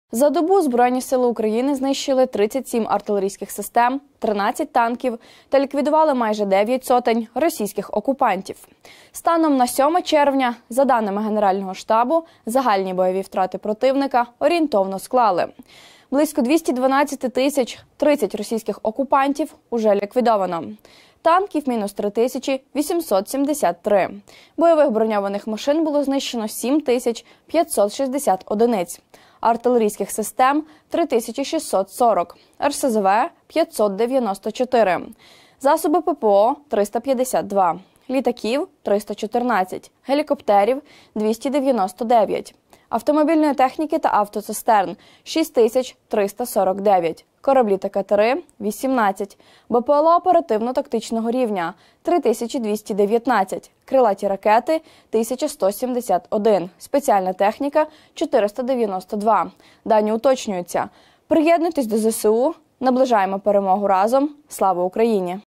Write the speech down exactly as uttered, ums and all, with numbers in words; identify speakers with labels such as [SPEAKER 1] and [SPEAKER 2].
[SPEAKER 1] За добу Збройні сили України знищили тридцять сім артилерійських систем, тринадцять танків та ліквідували майже дев'ять сотень російських окупантів. Станом на сьоме червня, за даними Генерального штабу, загальні бойові втрати противника орієнтовно склали. Близько двісті дванадцять тисяч тридцять російських окупантів уже ліквідовано. Танків – мінус три тисячі вісімсот сімдесят три. Бойових броньованих машин було знищено сім тисяч п'ятсот шістдесят одиниць. Артилерійських систем – три тисячі шістсот сорок, ер ес зе ве – п'ятсот дев'яносто чотири, засоби пе пе о – триста п'ятдесят два, літаків – триста чотирнадцять, гелікоптерів – двісті дев'яносто дев'ять, автомобільної техніки та автоцистерн – шість тисяч триста сорок дев'ять, кораблі та катери – вісімнадцять, бе пе ел о оперативно-тактичного рівня – три тисячі двісті дев'ятнадцять, крилаті ракети – тисяча сто сімдесят один, спеціальна техніка – чотириста дев'яносто два. Дані уточнюються. Приєднуйтесь до зе се у, наближаємо перемогу разом. Слава Україні!